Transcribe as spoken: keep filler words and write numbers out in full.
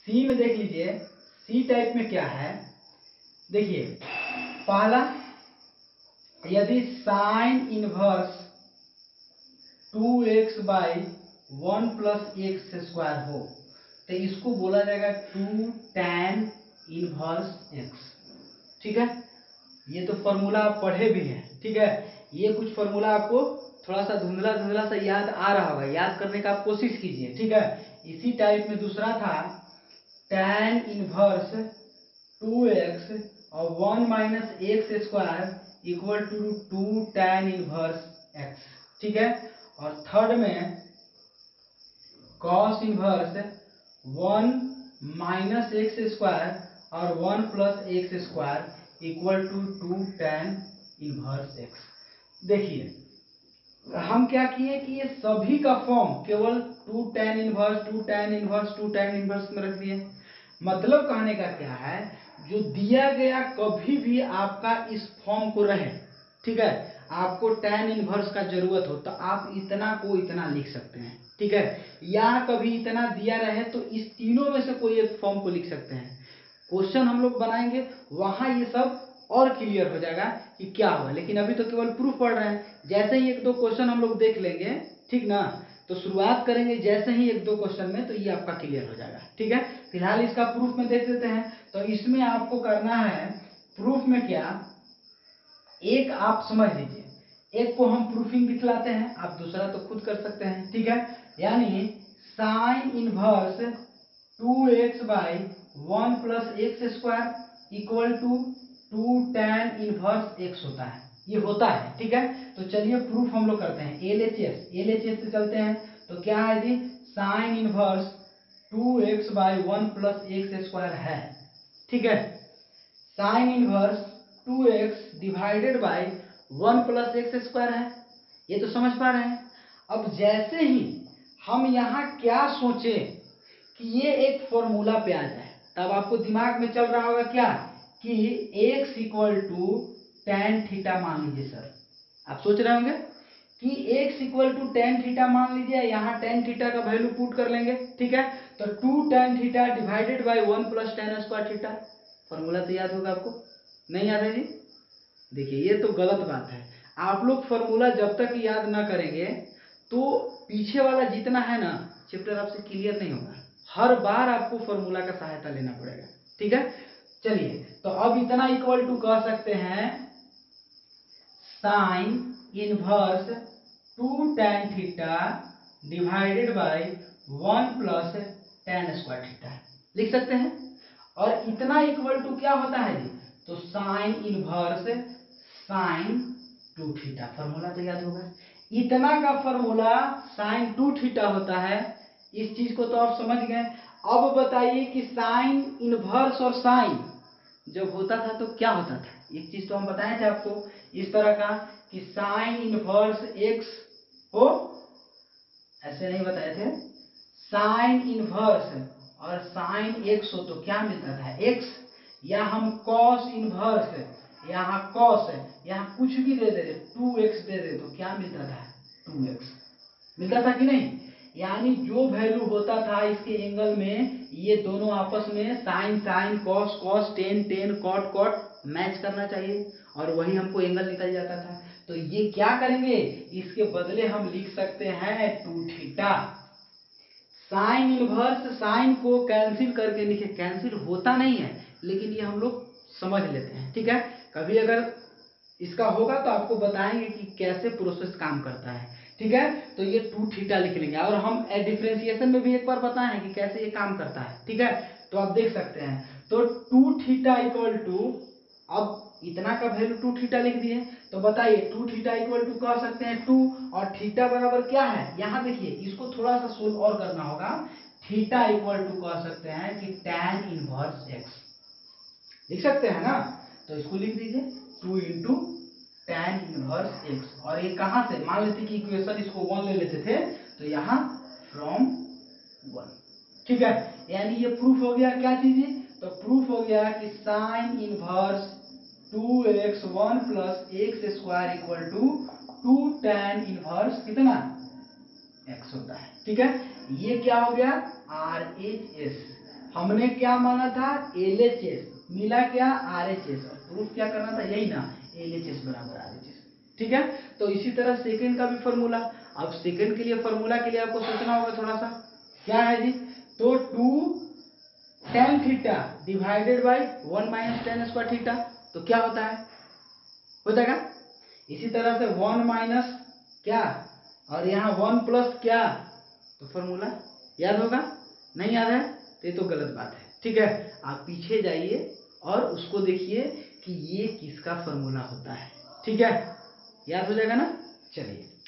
सी में देख लीजिए, सी टाइप में क्या है, देखिए पहला, यदि sine inverse two x by one plus x square हो तो इसको बोला जाएगा टू टैन इनवर्स एक्स। ठीक है, ये तो फॉर्मूला आप पढ़े भी हैं। ठीक है, ये कुछ फॉर्मूला आपको थोड़ा सा धुंधला धुंधला सा याद आ रहा होगा, याद करने का आप कोशिश कीजिए। ठीक है, इसी टाइप में दूसरा था टैन इनवर्स टू एक्स और one minus x square equal to two tan inverse x. ठीक है, और थर्ड में cos inverse one minus x square और one plus x square equal to two tan inverse x. देखिए हम क्या किए कि ये सभी का फॉर्म केवल two tan inverse two tan inverse two tan inverse में रख दिए। मतलब कहने का क्या है, जो दिया गया कभी भी आपका इस फॉर्म को रहे, ठीक है, आपको टैन इनवर्स का जरूरत हो तो आप इतना को इतना लिख सकते हैं। ठीक है, या कभी इतना दिया रहे तो इस तीनों में से कोई एक फॉर्म को लिख सकते हैं। क्वेश्चन हम लोग बनाएंगे वहां ये सब और क्लियर हो जाएगा कि क्या होगा, लेकिन अभी तो केवल प्रूफ पढ़ रहे हैं। जैसे ही एक दो क्वेश्चन हम लोग देख लेंगे, ठीक ना, तो शुरुआत करेंगे जैसे ही एक दो क्वेश्चन में, तो ये आपका क्लियर हो जाएगा। ठीक है, फिलहाल इसका प्रूफ में देख लेते हैं। तो इसमें आपको करना है प्रूफ में क्या, एक आप समझ लीजिए, एक को हम प्रूफिंग दिखलाते हैं, आप दूसरा तो खुद कर सकते हैं। ठीक है, यानी sine inverse two x by one plus x square equal to two tan inverse x होता है, ये होता है। ठीक है, तो चलिए प्रूफ हम लोग करते हैं। L H S L H S से चलते हैं, तो क्या है जी, sine inverse two x by one plus x square है। ठीक है, sine inverse two x divided by one plus x square है, ये तो समझ पा रहे हैं। अब जैसे ही हम यहाँ क्या सोचे कि ये एक फॉर्मूला पे आ जाए, तब आपको दिमाग में चल रहा होगा क्या कि x equal to tan theta मान लीजिए। सर आप सोच रहे होंगे कि x equal to tan theta मान लीजिए, यहाँ टेन थीटा का वैल्यू पुट कर लेंगे। ठीक है, तो two tan theta divided by one plus tan square theta, formula तो याद होगा आपको, नहीं याद है जी? देखिए ये तो गलत बात है, आप लोग फॉर्मूला जब तक याद ना करेंगे तो पीछे वाला जितना है ना चैप्टर आपसे क्लियर नहीं होगा, हर बार आपको फॉर्मूला का सहायता लेना पड़ेगा। ठीक है, चलिए तो अब इतना इक्वल टू कह सकते हैं sine inverse two tan theta divided by one plus tan square theta लिख सकते हैं। और इतना इक्वल टू क्या होता है जी, तो sine inverse sine two theta, formula तो याद होगा। इतना का फॉर्मूला साइन टू थीटा होता है, इस चीज को तो आप समझ गए। अब बताइए कि साइन इनवर्स और साइन जब होता था तो क्या होता था, एक चीज तो हम बताए थे आपको इस तरह का कि साइन इनवर्स एक्स हो, ऐसे नहीं बताए थे, साइन इनवर्स और साइन एक्स हो तो क्या मिलता था एक्स, या हम कॉस इनवर्स, यहाँ कॉस है, यहाँ कुछ भी दे दे टू एक्स दे दे तो क्या मिलता था, टू एक्स मिलता था कि नहीं। यानी जो वैल्यू होता था इसके एंगल में, ये दोनों आपस में sine sine cos cos tan tan cot cot match करना चाहिए, और वही हमको एंगल निकल जाता था। तो ये क्या करेंगे, इसके बदले हम लिख सकते हैं two theta. Sine inverse sine को कैंसिल करके लिखे, कैंसिल होता नहीं है लेकिन ये हम लोग समझ लेते हैं। ठीक है, कभी अगर इसका होगा तो आपको बताएंगे कि कैसे प्रोसेस काम करता है। ठीक है, तो ये टू थीटा लिख लेंगे, और हम डिफरेंशिएशन में भी एक बार बताए हैं कि कैसे ये काम करता है। ठीक है, तो आप देख सकते हैं, तो टू थीटा इक्वल टू, अब इतना का वैल्यू टू थीटा लिख दिए, तो बताइए टू थीटा इक्वल टू कह सकते हैं टू, और थीटा बराबर क्या है, यहां देखिए इसको थोड़ा सा सोल्व और करना होगा। थीटा इक्वल टू कह सकते हैं कि टैन इनवर्स एक्स लिख सकते हैं ना, तो इसको लिख दीजिए two into tan inverse x. और ये कहां से, मान लेते कि इक्वेशन इसको वन ले लेते थे तो यहां फ्रॉम वन। ठीक है, यानी ये प्रूफ हो गया क्या चीज, तो प्रूफ हो गया कि sine inverse two x one plus x square equal to two tan inverse कितना एक्स होता है। ठीक है, ये क्या हो गया आर एच एस, हमने क्या माना था, एल एच एस, मिला क्या, आर एच एस, और प्रूफ क्या करना था, यही ना, एल एच एस बराबर आर एच एस। ठीक है, तो इसी तरह सेकंड का भी फॉर्मूला। अब सेकंड के लिए फॉर्मूला के लिए आपको सोचना होगा थोड़ा सा, क्या है जी, तो two tan theta divided by one minus tan square theta, तो क्या होता है, हो जाएगा। इसी तरह से वन माइनस क्या, और यहाँ वन प्लस क्या, तो फॉर्मूला याद होगा, नहीं याद है तो ये तो गलत बात है। ठीक है, आप पीछे जाइए और उसको देखिए कि ये किसका फॉर्मूला होता है। ठीक है, याद हो जाएगा ना। चलिए